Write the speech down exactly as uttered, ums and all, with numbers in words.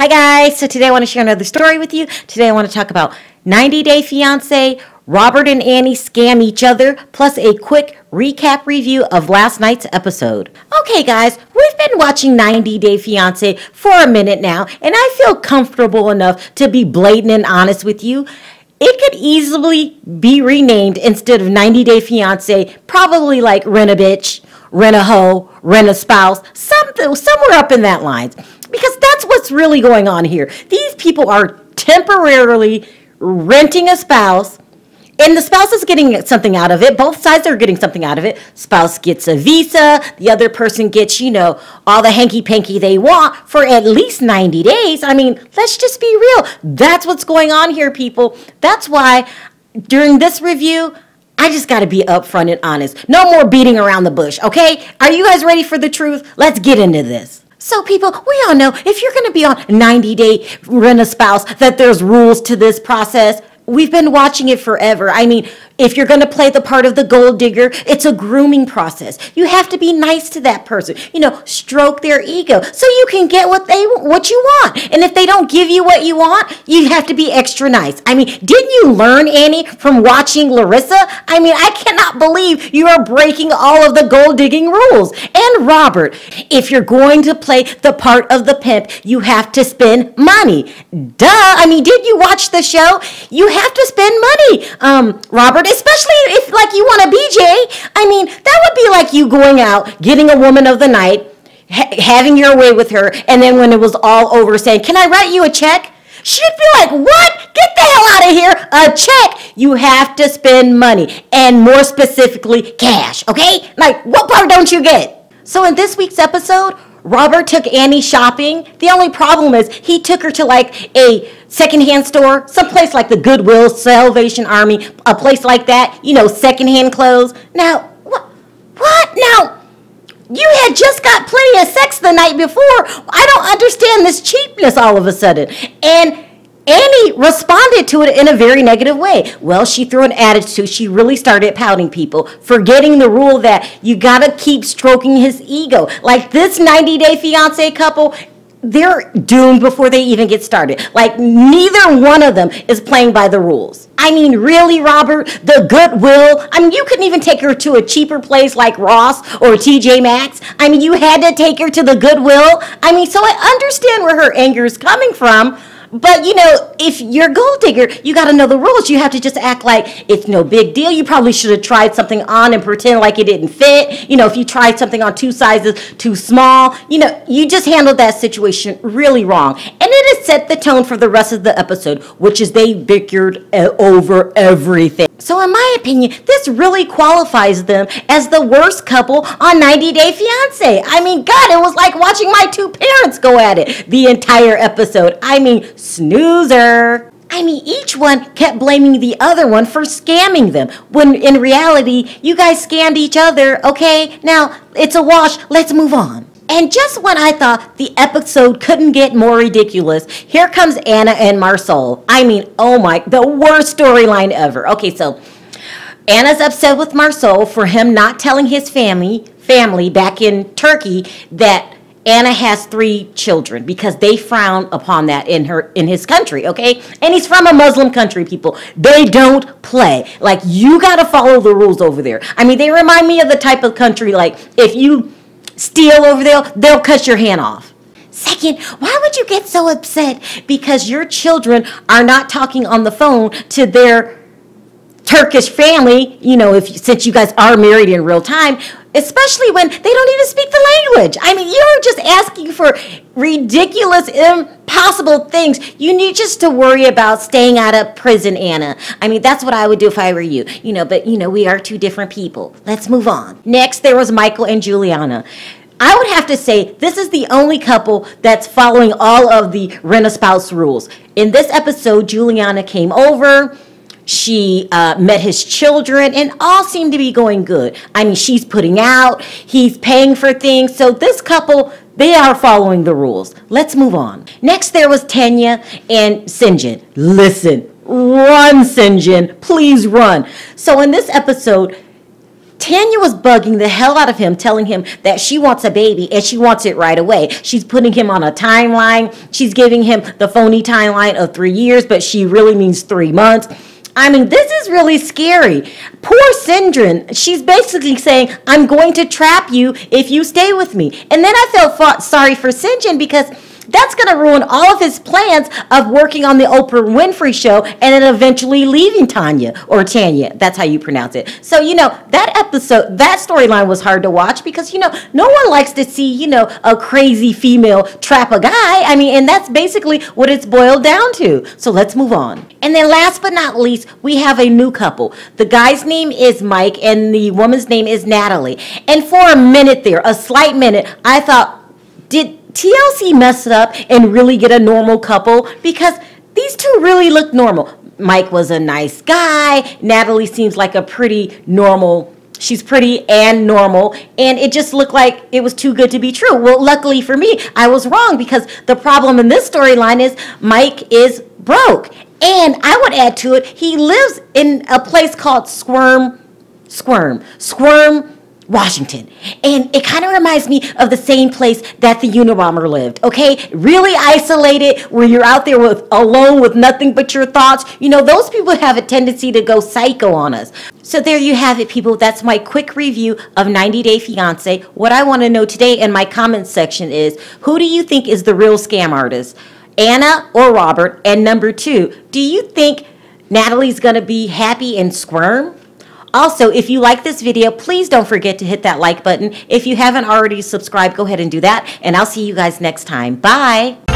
Hi guys, so today I want to share another story with you. Today I want to talk about ninety day fiance, Robert and Anny scam each other, plus a quick recap review of last night's episode. Okay guys, we've been watching ninety day fiance for a minute now, and I feel comfortable enough to be blatant and honest with you. It could easily be renamed instead of ninety day fiance, probably like rent a bitch, rent a hoe, rent a spouse, something, somewhere up in that line. Because that's what's really going on here. These people are temporarily renting a spouse, and the spouse is getting something out of it. Both sides are getting something out of it. Spouse gets a visa. The other person gets, you know, all the hanky-panky they want for at least ninety days. I mean, let's just be real. That's what's going on here, people. That's why during this review, I just got to be upfront and honest. No more beating around the bush, okay? Are you guys ready for the truth? Let's get into this. So people, we all know if you're going to be on ninety day rent a spouse, that there's rules to this process. We've been watching it forever. I mean, if you're going to play the part of the gold digger, it's a grooming process. You have to be nice to that person. You know, stroke their ego so you can get what they what you want. And if they don't give you what you want, you have to be extra nice. I mean, didn't you learn, Anny, from watching Larissa? I mean, I cannot believe you are breaking all of the gold digging rules. And Robert, if you're going to play the part of the pimp, you have to spend money. Duh. I mean, did you watch the show? You have to spend money, um, Robert. Especially if, like, you want a B J. I mean, that would be like you going out, getting a woman of the night, ha- having your way with her, and then when it was all over saying, can I write you a check? She'd be like, what? Get the hell out of here. A check. You have to spend money, and more specifically, cash, okay? Like, what part don't you get? So in this week's episode, Robert took Anny shopping. The only problem is he took her to like a secondhand store, someplace like the Goodwill, Salvation Army, a place like that, you know, secondhand clothes. Now, what? What? Now, you had just got plenty of sex the night before. I don't understand this cheapness all of a sudden. And Anny responded to it in a very negative way. Well, she threw an attitude. She really started pouting, people, forgetting the rule that you gotta keep stroking his ego. Like this ninety day fiance couple, they're doomed before they even get started. Like neither one of them is playing by the rules. I mean, really, Robert, the Goodwill? I mean, you couldn't even take her to a cheaper place like Ross or T J Maxx. I mean, you had to take her to the Goodwill. I mean, so I understand where her anger is coming from. But, you know, if you're a gold digger, you got to know the rules. You have to just act like it's no big deal. You probably should have tried something on and pretend like it didn't fit. You know, if you tried something on two sizes too small, you know, you just handled that situation really wrong. And it has set the tone for the rest of the episode, which is they bickered over everything. So in my opinion, this really qualifies them as the worst couple on ninety day fiance. I mean, God, it was like watching my two parents go at it the entire episode. I mean, snoozer. I mean, each one kept blaming the other one for scamming them, when in reality, you guys scammed each other, okay? Now, it's a wash. Let's move on. And just when I thought the episode couldn't get more ridiculous, here comes Anna and Marcel. I mean, oh my, the worst storyline ever. Okay, so Anna's upset with Marcel for him not telling his family, family back in Turkey that Anna has three children because they frown upon that in her in his country, okay? And he's from a Muslim country, people. They don't play. Like, you got to follow the rules over there. I mean, they remind me of the type of country, like, if you steal over there, they'll cut your hand off. Second, why would you get so upset because your children are not talking on the phone to their Turkish family, you know, if since you guys are married in real time, especially when they don't even speak the language? I mean, you're just asking for ridiculous, impossible things. You need just to worry about staying out of prison, Anna. I mean, that's what I would do if I were you. You know, but, you know, we are two different people. Let's move on. Next, there was Michael and Juliana. I would have to say this is the only couple that's following all of the rent-a-spouse rules. In this episode, Juliana came over. She uh, met his children, and all seemed to be going good. I mean, she's putting out, he's paying for things. So this couple, they are following the rules. Let's move on. Next, there was Tanya and Sinjin. Listen, run, Sinjin. Please run. So in this episode, Tanya was bugging the hell out of him, telling him that she wants a baby and she wants it right away. She's putting him on a timeline. She's giving him the phony timeline of three years, but she really means three months. I mean, this is really scary. Poor Syndrin. She's basically saying, I'm going to trap you if you stay with me. And then I felt fought, sorry for Syndrin because that's going to ruin all of his plans of working on the Oprah Winfrey Show and then eventually leaving Tanya, or Tanya. That's how you pronounce it. So, you know, that episode, that storyline was hard to watch because, you know, no one likes to see, you know, a crazy female trap a guy. I mean, and that's basically what it's boiled down to. So let's move on. And then last but not least, we have a new couple. The guy's name is Mike and the woman's name is Natalie. And for a minute there, a slight minute, I thought, did T L C mess it up and really get a normal couple? Because these two really look normal. Mike was a nice guy. Natalie seems like a pretty normal, she's pretty and normal. And it just looked like it was too good to be true. Well, luckily for me, I was wrong because the problem in this storyline is Mike is broke. And I would add to it, he lives in a place called Squirm, Squirm, Squirm, Washington. And it kind of reminds me of the same place that the Unabomber lived, okay? Really isolated, where you're out there with alone with nothing but your thoughts. You know, those people have a tendency to go psycho on us. So there you have it, people. That's my quick review of ninety day fiance. What I want to know today in my comments section is, who do you think is the real scam artist? Anna or Robert? And number two, do you think Natalie's going to be happy and squirm? Also, if you like this video, please don't forget to hit that like button. If you haven't already subscribed, go ahead and do that. And I'll see you guys next time. Bye.